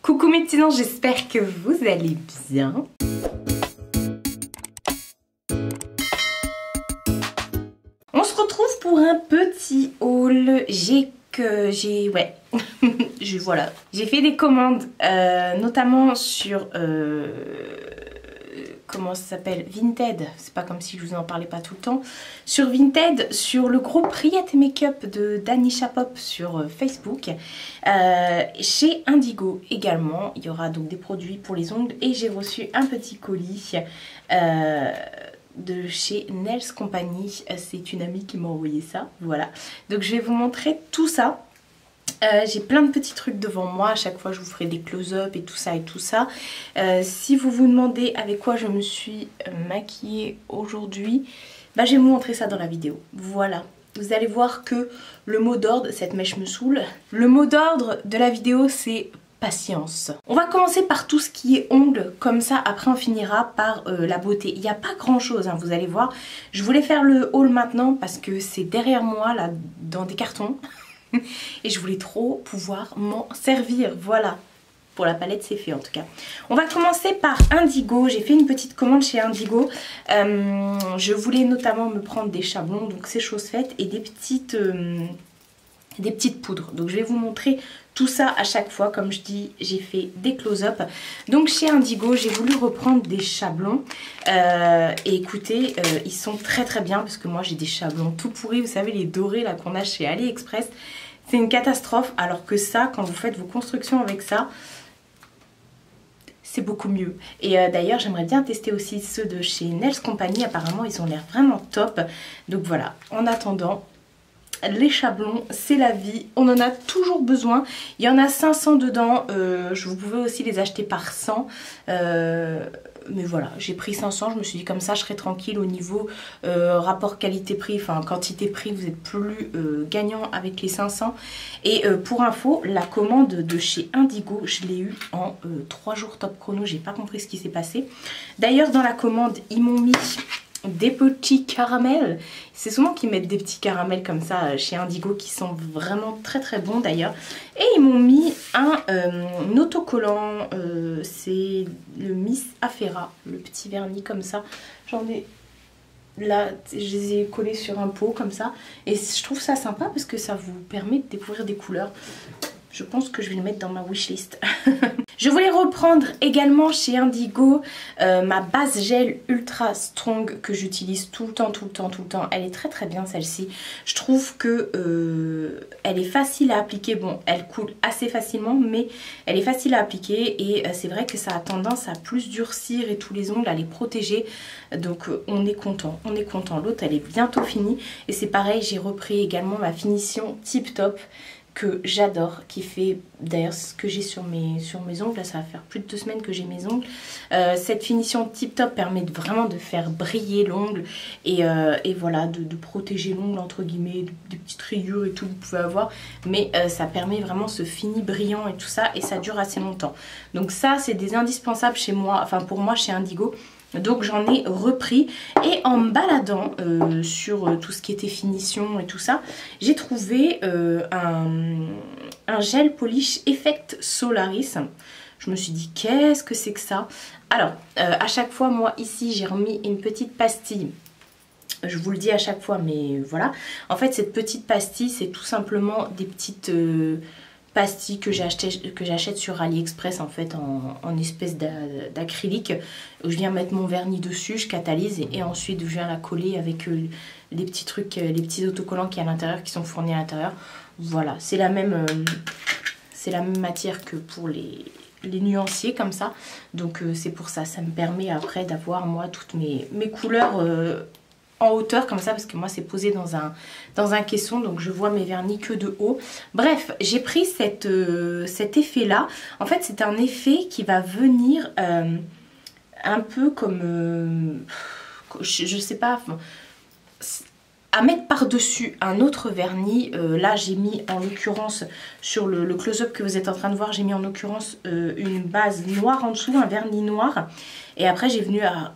Coucou mes petits anges, j'espère que vous allez bien. On se retrouve pour un petit haul. Voilà. J'ai fait des commandes, notamment sur comment ça s'appelle, Vinted. C'est pas comme si je vous en parlais pas tout le temps. Sur Vinted, sur le groupe Riette Makeup de Danisha Pop sur Facebook. Chez Indigo également, il y aura donc des produits pour les ongles et j'ai reçu un petit colis de chez Nails Company. C'est une amie qui m'a envoyé ça, voilà. Donc je vais vous montrer tout ça. J'ai plein de petits trucs devant moi, à chaque fois je vous ferai des close-up et tout ça et tout ça. Si vous vous demandez avec quoi je me suis maquillée aujourd'hui, bah, je vais vous montrer ça dans la vidéo. Voilà, vous allez voir que le mot d'ordre, cette mèche me saoule, le mot d'ordre de la vidéo c'est patience. On va commencer par tout ce qui est ongles, comme ça après on finira par la beauté. Il n'y a pas grand chose, hein, vous allez voir. Je voulais faire le haul maintenant parce que c'est derrière moi là dans des cartons. Et je voulais trop pouvoir m'en servir, voilà. Pour la palette c'est fait en tout cas. On va commencer par Indigo. J'ai fait une petite commande chez Indigo. Je voulais notamment me prendre des chablons, donc c'est chose faite, et des petites poudres. Donc je vais vous montrer tout ça à chaque fois. Comme je dis, j'ai fait des close-up. Donc chez Indigo, j'ai voulu reprendre des chablons. Et écoutez, ils sont très très bien parce que moi j'ai des chablons tout pourris. Vous savez, les dorés là qu'on a chez AliExpress. C'est une catastrophe. Alors que ça, quand vous faites vos constructions avec ça, c'est beaucoup mieux. Et d'ailleurs, j'aimerais bien tester aussi ceux de chez Nails Company. Apparemment, ils ont l'air vraiment top. Donc voilà, en attendant, les chablons, c'est la vie, on en a toujours besoin. Il y en a 500 dedans, vous pouvez aussi les acheter par 100. Mais voilà, j'ai pris 500, je me suis dit comme ça je serai tranquille au niveau rapport qualité-prix, enfin quantité-prix, vous êtes plus gagnant avec les 500. Et pour info, la commande de chez Indigo, je l'ai eue en 3 jours top chrono, j'ai pas compris ce qui s'est passé. D'ailleurs dans la commande, ils m'ont mis des petits caramels. C'est souvent qu'ils mettent des petits caramels comme ça chez Indigo qui sont vraiment très très bons d'ailleurs. Et ils m'ont mis un autocollant, c'est le Miss Afera, le petit vernis comme ça. J'en ai là, je les ai collés sur un pot comme ça. Et je trouve ça sympa parce que ça vous permet de découvrir des couleurs. Je pense que je vais le mettre dans ma wishlist. Je voulais reprendre également chez Indigo ma base gel ultra strong que j'utilise tout le temps. Elle est très très bien celle-ci. Je trouve que elle est facile à appliquer. Bon, elle coule assez facilement, mais elle est facile à appliquer. Et c'est vrai que ça a tendance à plus durcir et tous les ongles à les protéger. Donc on est content, on est content. L'autre elle est bientôt finie. Et c'est pareil, j'ai repris également ma finition Tip Top que j'adore, qui fait d'ailleurs ce que j'ai sur mes ongles. Là ça va faire plus de 2 semaines que j'ai mes ongles. Cette finition Tip Top permet vraiment de faire briller l'ongle et voilà, de protéger l'ongle entre guillemets, des petites rayures et tout vous pouvez avoir, mais ça permet vraiment ce fini brillant et tout ça, et ça dure assez longtemps. Donc ça c'est des indispensables chez moi, enfin pour moi chez Indigo. Donc j'en ai repris, et en me baladant sur tout ce qui était finition et tout ça, j'ai trouvé un gel polish Effect Solaris. Je me suis dit qu'est-ce que c'est que ça? Alors à chaque fois moi ici j'ai remis une petite pastille. Je vous le dis à chaque fois, mais voilà. En fait cette petite pastille c'est tout simplement des petites pastilles que j'achète sur AliExpress en fait en espèce d'acrylique. Je viens mettre mon vernis dessus, je catalyse et ensuite je viens la coller avec les petits trucs, les petits autocollants qui à l'intérieur, qui sont fournis à l'intérieur. Voilà, c'est la même matière que pour les nuanciers comme ça. Donc c'est pour ça, ça me permet après d'avoir moi toutes mes couleurs en hauteur comme ça, parce que moi c'est posé dans un caisson, donc je vois mes vernis que de haut. Bref, j'ai pris cet effet là. En fait c'est un effet qui va venir un peu comme je sais pas, à mettre par-dessus un autre vernis. Là j'ai mis en l'occurrence sur le close-up que vous êtes en train de voir, j'ai mis en l'occurrence une base noire en dessous, un vernis noir. Et après je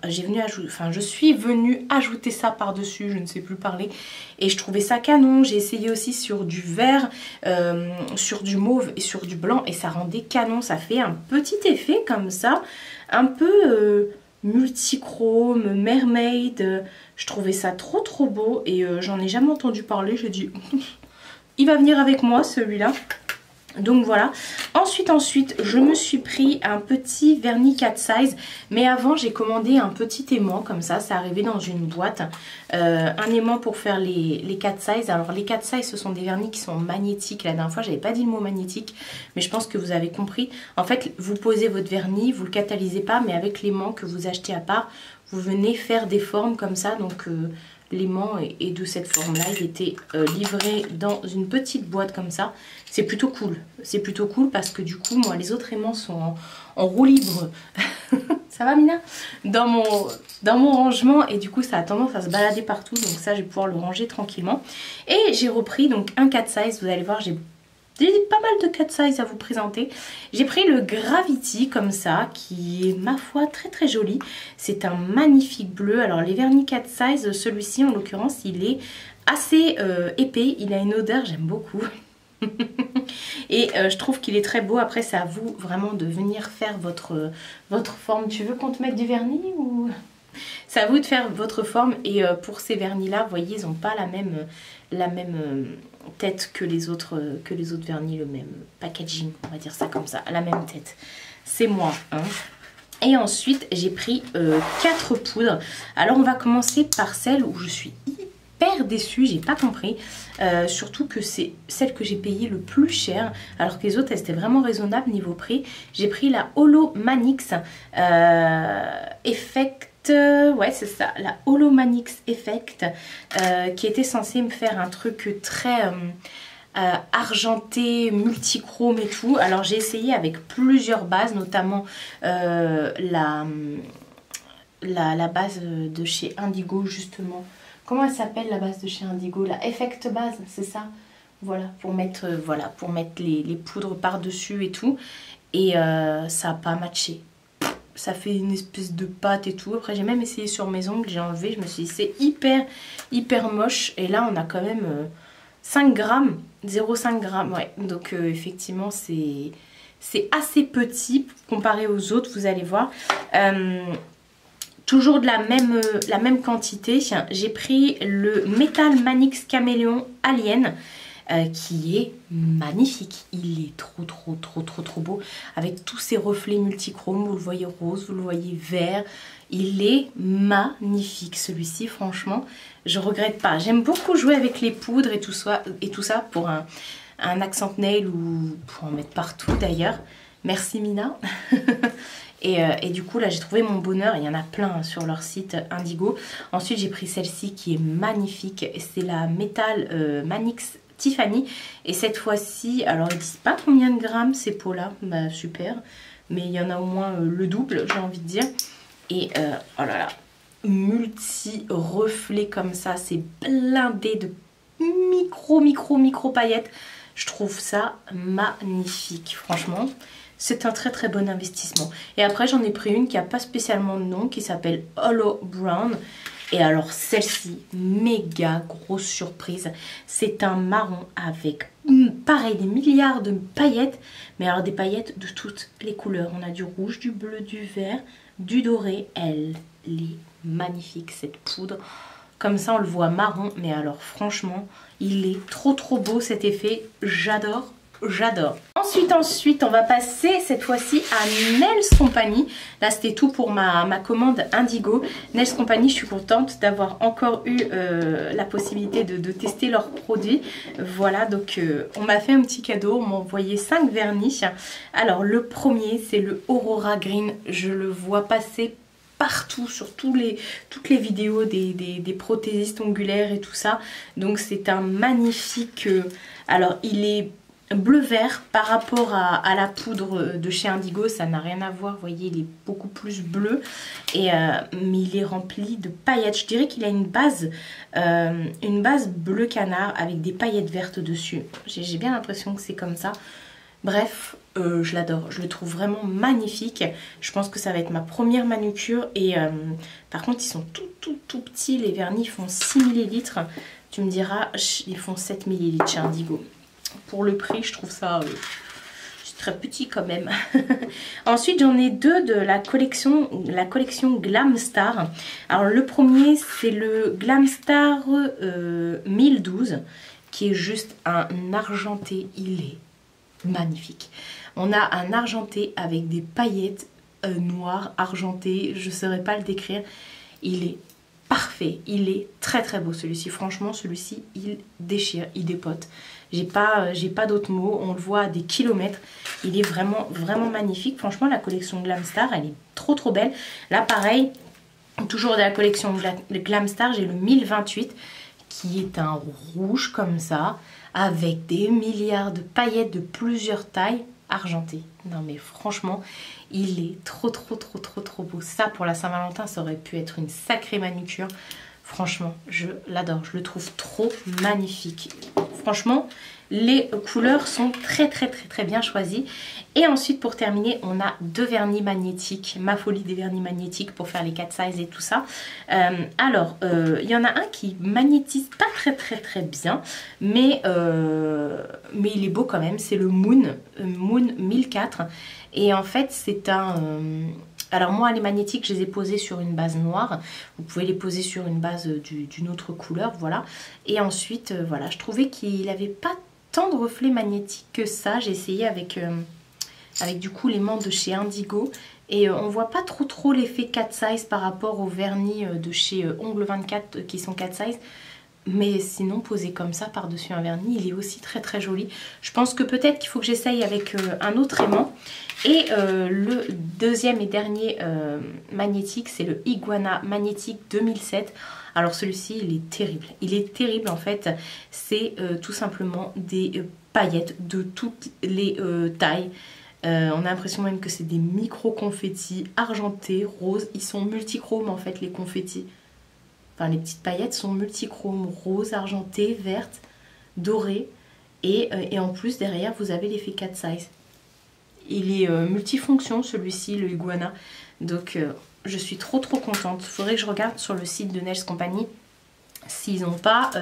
suis venue ajouter ça par-dessus, je ne sais plus parler. Et je trouvais ça canon. J'ai essayé aussi sur du vert, sur du mauve et sur du blanc. Et ça rendait canon. Ça fait un petit effet comme ça. Un peu multichrome, mermaid. Je trouvais ça trop trop beau. Et j'en ai jamais entendu parler. J'ai dit, il va venir avec moi celui-là. Donc voilà. Ensuite, je me suis pris un petit vernis cat size. Mais avant, j'ai commandé un petit aimant comme ça. C'est arrivé dans une boîte. Un aimant pour faire les cat size. Alors les cat size, ce sont des vernis qui sont magnétiques. La dernière fois, j'avais pas dit le mot magnétique. Mais je pense que vous avez compris. En fait, vous posez votre vernis, vous le catalysez pas. Mais avec l'aimant que vous achetez à part, vous venez faire des formes comme ça. Donc l'aimant est de cette forme là, il était livré dans une petite boîte comme ça. C'est plutôt cool, parce que du coup moi les autres aimants sont en roue libre. Ça va Mina? Dans mon rangement, et du coup ça a tendance à se balader partout, donc ça je vais pouvoir le ranger tranquillement. Et j'ai repris donc un cat size, vous allez voir j'ai pas mal de cat size à vous présenter. J'ai pris le Gravity comme ça, qui est ma foi très très joli. C'est un magnifique bleu. Alors les vernis cat size, celui-ci en l'occurrence, il est assez épais. Il a une odeur, j'aime beaucoup. Et je trouve qu'il est très beau. Après c'est à vous vraiment de venir faire votre forme. Tu veux qu'on te mette du vernis ou... C'est à vous de faire votre forme. Et pour ces vernis là, vous voyez, ils n'ont pas la même tête que les autres vernis, le même packaging, on va dire ça comme ça, la même tête. C'est moi, hein. Et ensuite j'ai pris 4 poudres. Alors on va commencer par celle où je suis hyper déçue, j'ai pas compris. Surtout que c'est celle que j'ai payée le plus cher, alors que les autres elles étaient vraiment raisonnables niveau prix. J'ai pris la Holomanix Effect. Ouais c'est ça, la Holomanix Effect, qui était censée me faire un truc très argenté, multichrome et tout. Alors j'ai essayé avec plusieurs bases, notamment la base de chez Indigo justement. Comment elle s'appelle la base de chez Indigo? La Effect base, c'est ça? Voilà, pour mettre les poudres par-dessus et tout. Et ça n'a pas matché. Ça fait une espèce de pâte et tout. Après j'ai même essayé sur mes ongles, j'ai enlevé, je me suis dit c'est hyper moche. Et là on a quand même 5 grammes, 0,5 grammes, ouais. Donc effectivement c'est assez petit comparé aux autres, vous allez voir. Toujours de la même quantité, j'ai pris le Metal Manix Caméléon Alien. Qui est magnifique, il est trop beau, avec tous ces reflets multichromes, vous le voyez rose, vous le voyez vert, il est magnifique celui-ci, franchement, je regrette pas. J'aime beaucoup jouer avec les poudres et tout ça pour un accent nail ou pour en mettre partout d'ailleurs. Merci Mina. Et du coup là j'ai trouvé mon bonheur, il y en a plein sur leur site Indigo. Ensuite j'ai pris celle-ci qui est magnifique, c'est la Metal Manix Tiffany. Et cette fois-ci, alors ils disent pas combien de grammes ces pots là, bah super, mais il y en a au moins le double j'ai envie de dire. Et oh là là, multi reflets comme ça, c'est blindé de micro paillettes. Je trouve ça magnifique, franchement. C'est un très bon investissement. Et après j'en ai pris une qui n'a pas spécialement de nom, qui s'appelle Hollow Brown. Et alors celle-ci, méga grosse surprise. C'est un marron avec, pareil, des milliards de paillettes. Mais alors des paillettes de toutes les couleurs. On a du rouge, du bleu, du vert, du doré. Elle est magnifique cette poudre. Comme ça on le voit marron. Mais alors franchement, il est trop beau cet effet. J'adore. Ensuite, on va passer cette fois-ci à Nails Company. Là, c'était tout pour ma commande Indigo. Nails Company, je suis contente d'avoir encore eu la possibilité de tester leurs produits. Voilà, donc on m'a fait un petit cadeau. On m'a envoyé 5 vernis. Alors, le premier, c'est le Aurora Green. Je le vois passer partout sur toutes les vidéos des prothésistes ongulaires et tout ça. Donc, c'est un magnifique... alors, il est... bleu-vert par rapport à la poudre de chez Indigo. Ça n'a rien à voir, vous voyez, il est beaucoup plus bleu. Mais il est rempli de paillettes. Je dirais qu'il a une base bleu canard avec des paillettes vertes dessus. J'ai bien l'impression que c'est comme ça. Bref, je l'adore, je le trouve vraiment magnifique. Je pense que ça va être ma première manucure. Et par contre, ils sont tout petits. Les vernis font 6 ml. Tu me diras, ils font 7 ml chez Indigo. Pour le prix, je trouve ça très petit quand même. Ensuite, j'en ai deux de la collection Glam Star. Alors, le premier, c'est le Glam Star 1012, qui est juste un argenté. Il est magnifique. On a un argenté avec des paillettes noires, argentées. Je ne saurais pas le décrire. Il est parfait. Il est très beau celui-ci. Franchement, celui-ci, il déchire, il dépote. J'ai pas d'autres mots. On le voit à des kilomètres. Il est vraiment magnifique. Franchement, la collection Glam Star, elle est trop belle. Là, pareil, toujours de la collection Glam Star, j'ai le 1028 qui est un rouge comme ça, avec des milliards de paillettes de plusieurs tailles argentées. Non mais franchement, il est trop beau. Ça, pour la Saint-Valentin, ça aurait pu être une sacrée manucure. Franchement, je l'adore. Je le trouve trop magnifique. Franchement, les couleurs sont très bien choisies. Et ensuite, pour terminer, on a deux vernis magnétiques. Ma folie des vernis magnétiques pour faire les 4 sizes et tout ça. Alors, il y en a un qui magnétise pas très bien. Mais il est beau quand même. C'est le Moon 1004. Et en fait, c'est un... Alors moi, les magnétiques, je les ai posés sur une base noire. Vous pouvez les poser sur une base d'une autre couleur, voilà. Et ensuite, voilà, je trouvais qu'il n'avait pas tant de reflets magnétiques que ça. J'ai essayé avec du coup l'aimant de chez Indigo. Et on voit pas trop l'effet 4 size par rapport aux vernis de chez Ongle 24 qui sont 4 size. Mais sinon, posé comme ça par-dessus un vernis, il est aussi très joli. Je pense que peut-être qu'il faut que j'essaye avec un autre aimant. Et le deuxième et dernier magnétique, c'est le Iguana Magnétique 2007. Alors celui-ci, il est terrible. Il est terrible en fait. C'est tout simplement des paillettes de toutes les tailles. On a l'impression même que c'est des micro-confettis argentés, roses. Ils sont multichromes en fait, les confettis. Enfin, les petites paillettes sont multichromes, roses, argentées, vertes, dorées. Et en plus, derrière, vous avez l'effet 4 size. Il est multifonction, celui-ci, le Iguana. Donc, je suis trop contente. Il faudrait que je regarde sur le site de Nails Company s'ils n'ont pas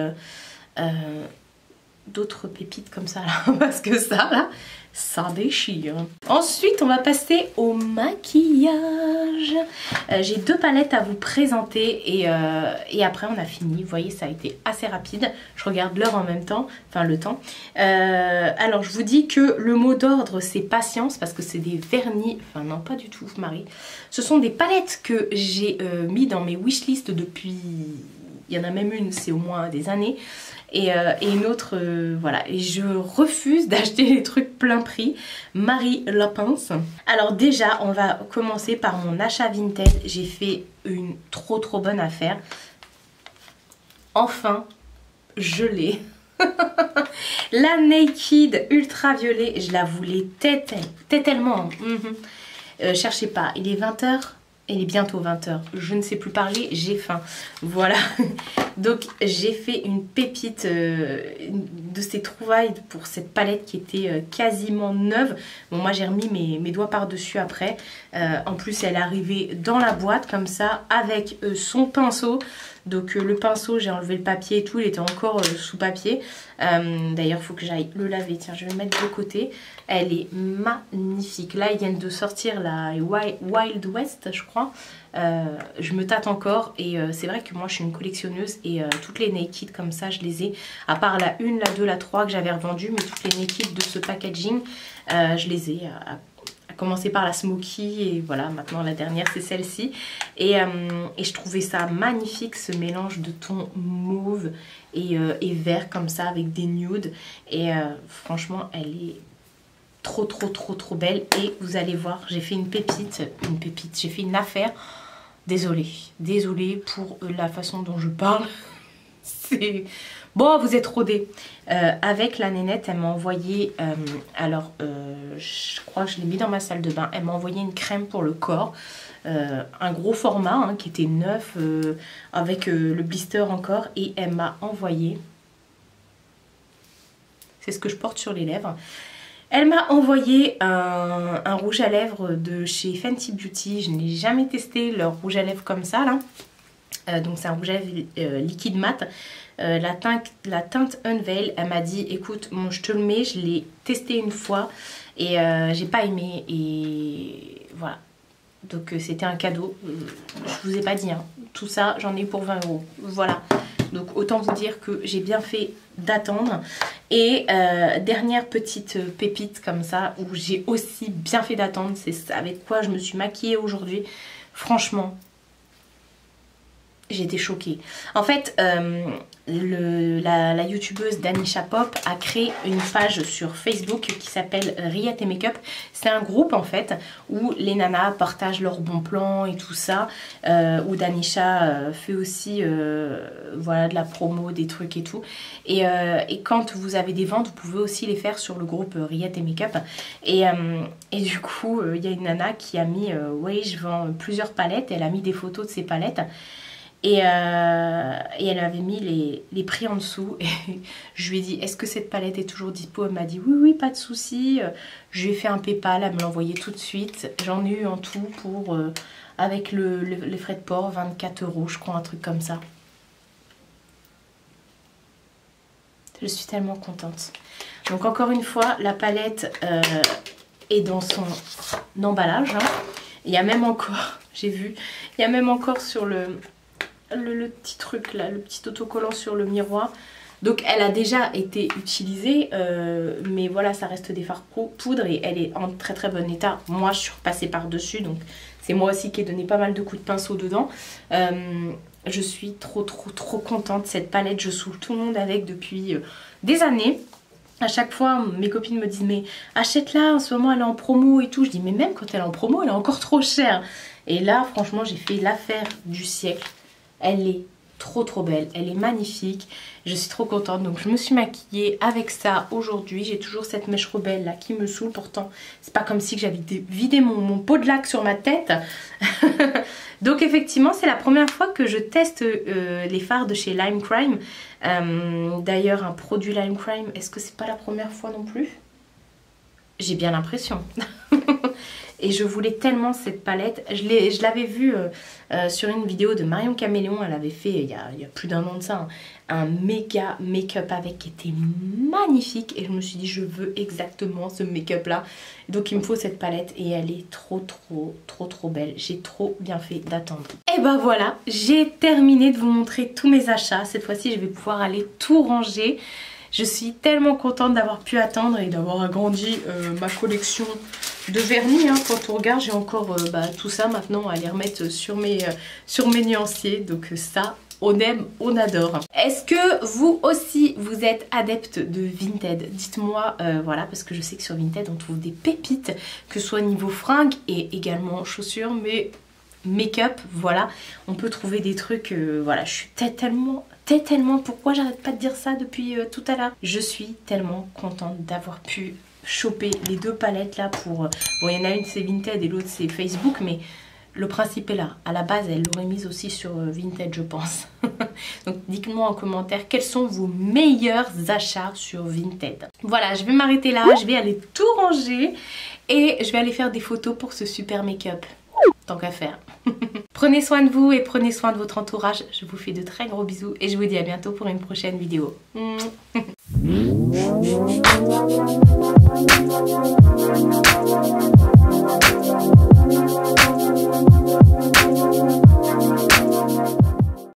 d'autres pépites comme ça, là. Parce que ça, là, ça déchire. Ensuite, on va passer au maquillage. J'ai deux palettes à vous présenter et après on a fini. Vous voyez, ça a été assez rapide. Je regarde l'heure en même temps, enfin le temps. Alors, je vous dis que le mot d'ordre, c'est patience parce que c'est des vernis. Enfin non, pas du tout, Marie. Ce sont des palettes que j'ai mis dans mes wishlists depuis... Il y en a même une, c'est au moins des années. Et une autre, voilà. Et je refuse d'acheter les trucs plein prix. Marie Lapince. Alors déjà, on va commencer par mon achat Vinted. J'ai fait une trop bonne affaire. Enfin, je l'ai. La Naked Ultraviolet. Je la voulais tellement. Cherchez pas, il est 20 h. Il est bientôt 20 h. Je ne sais plus parler, j'ai faim. Voilà. Donc j'ai fait une pépite de ces trouvailles pour cette palette qui était quasiment neuve. Bon, moi j'ai remis mes doigts par-dessus après. En plus, elle est arrivée dans la boîte comme ça avec son pinceau. Donc le pinceau, j'ai enlevé le papier et tout, il était encore sous papier. D'ailleurs, il faut que j'aille le laver. Tiens, je vais le mettre de côté. Elle est magnifique. Là, ils viennent de sortir la Wild West, je crois. Je me tâte encore et c'est vrai que moi, je suis une collectionneuse et toutes les Naked comme ça, je les ai. À part la 1, la 2, la 3 que j'avais revendues, mais toutes les Naked de ce packaging, je les ai à commencer par la Smoky et voilà, maintenant la dernière c'est celle-ci et je trouvais ça magnifique, ce mélange de tons mauve et vert comme ça avec des nudes et franchement elle est trop belle. Et vous allez voir, j'ai fait une pépite, j'ai fait une affaire. Désolée pour la façon dont je parle. C'est... Bon, vous êtes rodés. Avec la nénette, elle m'a envoyé, je crois que je l'ai mis dans ma salle de bain, elle m'a envoyé une crème pour le corps, un gros format hein, qui était neuf, avec le blister encore, et elle m'a envoyé, c'est ce que je porte sur les lèvres, elle m'a envoyé un rouge à lèvres de chez Fenty Beauty. Je n'ai jamais testé leur rouge à lèvres comme ça là, donc c'est un rouge à lèvres liquide mat. La teinte Unveil, elle m'a dit écoute, bon, je te le mets, je l'ai testé une fois et j'ai pas aimé et voilà. Donc c'était un cadeau, je vous ai pas dit, hein. Tout ça j'en ai eu pour 20 €. Voilà, donc autant vous dire que j'ai bien fait d'attendre. Et dernière petite pépite comme ça, où j'ai aussi bien fait d'attendre, c'est avec quoi je me suis maquillée aujourd'hui. Franchement, j'ai été choquée. En fait, la youtubeuse Danisha Pop a créé une page sur Facebook qui s'appelle Riette et Make-up. C'est un groupe en fait où les nanas partagent leurs bons plans et tout ça. Où Danisha fait aussi voilà, de la promo, des trucs et tout. Et quand vous avez des ventes, vous pouvez aussi les faire sur le groupe Riette et Make-up. Et du coup, il y a une nana qui a mis oui, je vends plusieurs palettes. Elle a mis des photos de ses palettes. Et elle avait mis les prix en dessous et je lui ai dit est-ce que cette palette est toujours dispo? Elle m'a dit oui oui, pas de souci. Je lui ai fait un PayPal, elle me l'a envoyé tout de suite. J'en ai eu en tout pour avec les frais de port 24 € je crois, un truc comme ça. Je suis tellement contente. Donc encore une fois, la palette est dans son emballage hein. Il y a même encore, j'ai vu, il y a même encore sur le petit truc là, le petit autocollant sur le miroir. Donc elle a déjà été utilisée, mais voilà, ça reste des fards poudre et elle est en très très bon état. Moi je suis repassée par dessus, donc c'est moi aussi qui ai donné pas mal de coups de pinceau dedans. Je suis trop contente de cette palette, je saoule tout le monde avec depuis des années. À chaque fois, mes copines me disent mais achète-la, en ce moment elle est en promo et tout. Je dis mais même quand elle est en promo, elle est encore trop chère. Et là, franchement, j'ai fait l'affaire du siècle. Elle est trop belle, elle est magnifique. Je suis trop contente, donc je me suis maquillée avec ça aujourd'hui. J'ai toujours cette mèche rebelle là qui me saoule. Pourtant, c'est pas comme si j'avais vidé mon pot de lac sur ma tête. Donc effectivement, c'est la première fois que je teste les fards de chez Lime Crime. D'ailleurs, un produit Lime Crime, est-ce que c'est pas la première fois non plus? J'ai bien l'impression. Et je voulais tellement cette palette. Je l'avais vue sur une vidéo de Marion Caméléon. Elle avait fait, il y a plus d'1 an de ça, un méga make-up avec qui était magnifique. Et je me suis dit, je veux exactement ce make-up là. Donc il me faut cette palette et elle est trop belle. J'ai trop bien fait d'attendre. Et ben voilà, j'ai terminé de vous montrer tous mes achats. Cette fois-ci, je vais pouvoir aller tout ranger. Je suis tellement contente d'avoir pu attendre et d'avoir agrandi ma collection de vernis. Hein. Quand on regarde, j'ai encore tout ça maintenant à les remettre sur mes nuanciers. Donc ça, on aime, on adore. Est-ce que vous aussi, vous êtes adepte de Vinted? Dites-moi, voilà, parce que je sais que sur Vinted, on trouve des pépites, que ce soit niveau fringues et également chaussures, mais make-up, voilà. On peut trouver des trucs, voilà, je suis tellement... Pourquoi j'arrête pas de dire ça depuis tout à l'heure? Je suis tellement contente d'avoir pu choper les 2 palettes là pour... Bon, il y en a une c'est Vinted et l'autre c'est Facebook, mais le principe est là. À la base, elle l'aurait mise aussi sur Vinted, je pense. Donc dites-moi en commentaire quels sont vos meilleurs achats sur Vinted. Voilà, je vais m'arrêter là, je vais aller tout ranger et je vais aller faire des photos pour ce super make-up. Tant qu'à faire. Prenez soin de vous et prenez soin de votre entourage. Je vous fais de très gros bisous et je vous dis à bientôt pour une prochaine vidéo.